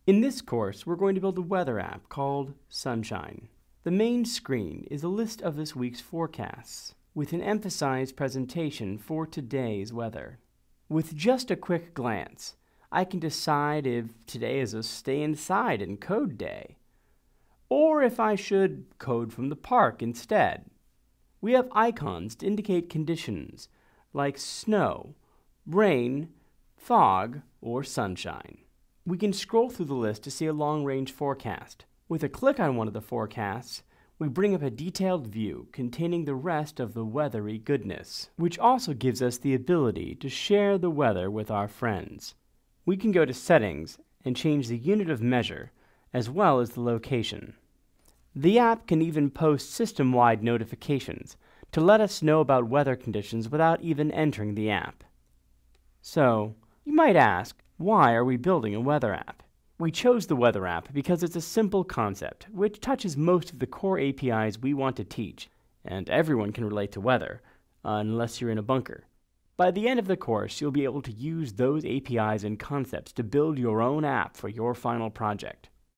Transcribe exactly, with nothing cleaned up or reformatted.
In this course, we're going to build a weather app called Sunshine. The main screen is a list of this week's forecasts, with an emphasized presentation for today's weather. With just a quick glance, I can decide if today is a stay inside and code day, or if I should code from the park instead. We have icons to indicate conditions like snow, rain, fog, or sunshine. We can scroll through the list to see a long-range forecast. With a click on one of the forecasts, we bring up a detailed view containing the rest of the weathery goodness, which also gives us the ability to share the weather with our friends. We can go to Settings and change the unit of measure, as well as the location. The app can even post system-wide notifications to let us know about weather conditions without even entering the app. So, you might ask, why are we building a weather app? We chose the weather app because it's a simple concept, which touches most of the core A P Is we want to teach, and everyone can relate to weather, uh, unless you're in a bunker. By the end of the course, you'll be able to use those A P Is and concepts to build your own app for your final project.